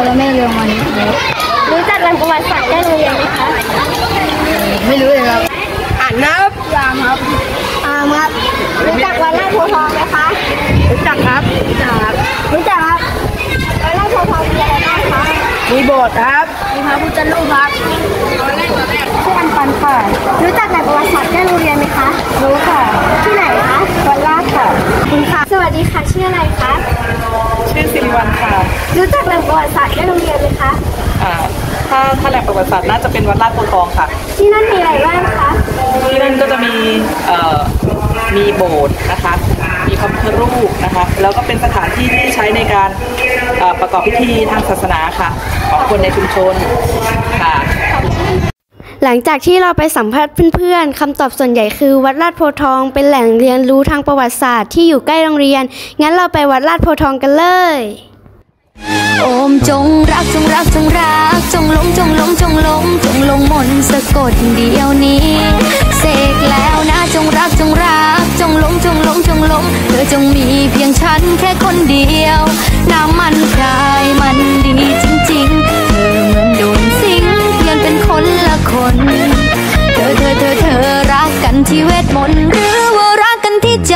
เราไม่เรียนวันนี้รู้จักแหล่งประวัติศาสตร์ใกล้โรงเรียนไหมคะไม่รู้เลยครับอ่านนับยามครับครับรู้จักวัดลาดโพธิ์ทองไหมคะรู้จักครับรู้จักครับวัดลาดโพธิ์ทองมีอะไรบ้างคะมีโบสถ์ครับมีพระพุทธรูปครับชื่ออันปันค่ะรู้จักแหล่งประวัติศาสตร์ใกล้โรงเรียนไหมคะรู้ค่ะที่ไหนคะวัดลาดค่ะคุณค่ะสวัสดีค่ะชื่ออะไรคะชื่อสิริวัลย์ค่ะรู้จักแหล่งประวัติศาสตร์ใกล้โรงเรียนไหมคะถ้าแหล่งประวัติศาสตร์น่าจะเป็นวัดลาดโพธิ์ทองค่ะที่นั่นมีอะไรบ้างคะที่นั่นก็จะมีโบสถ์นะคะมีพระพุทธรูปนะคะแล้วก็เป็นสถานที่ที่ใช้ในการประกอบพิธีทางศาสนาค่ะของคนในชุมชนค่ะหลังจากที่เราไปสัมภาษณ์เพื่อนๆคำตอบส่วนใหญ่คือวัดลาดโพธิ์ทองเป็นแหล่งเรียนรู้ทางประวัติศาสตร์ที่อยู่ใกล้โรงเรียนงั้นเราไปวัดลาดโพธิ์ทองกันเลยโอมจงรักจงรักจงรักจงหลงจงหลงจงหลงจงหลงมนต์สะกดเดียวนี้เสกแล้วนะจงรักจงรักจงหลงจงหลงจงหลงเธอจงมีเพียงฉันแค่คนเดียวน้ำมันพรายมันดีจริงๆเธอเหมือนโดนสิงเพียงเป็นคนละคนเธอรักกันที่เวทมนต์หรือว่ารักกันที่ใจ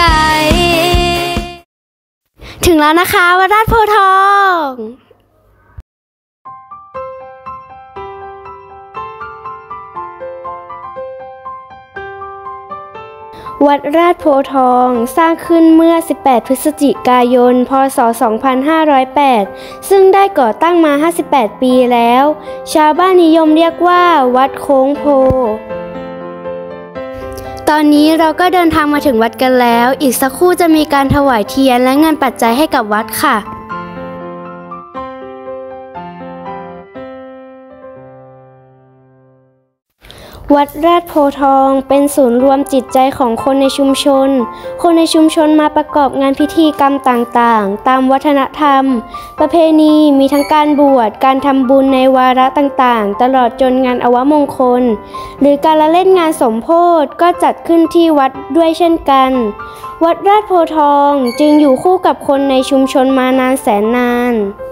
ถึงแล้วนะคะวัดลาดโพธิ์ทองวัดลาดโพธิ์ทองสร้างขึ้นเมื่อ 18 พฤศจิกายน พ.ศ. 2508 ซึ่งได้ก่อตั้งมา 58 ปีแล้ว ชาวบ้านนิยมเรียกว่าวัดโค้งโพตอนนี้เราก็เดินทางมาถึงวัดกันแล้วอีกสักครู่จะมีการถวายเทียนและเงินปัจจัยให้กับวัดค่ะวัดลาดโพธิ์ทองเป็นศูนย์รวมจิตใจของคนในชุมชนคนในชุมชนมาประกอบงานพิธีกรรมต่างๆตามวัฒนธรรมประเพณีมีทั้งการบวชการทำบุญในวาระต่างๆตลอดจนงานอวมงคลหรือการละเล่นงานสมโภชก็จัดขึ้นที่วัดด้วยเช่นกันวัดลาดโพธิ์ทองจึงอยู่คู่กับคนในชุมชนมานานแสนนาน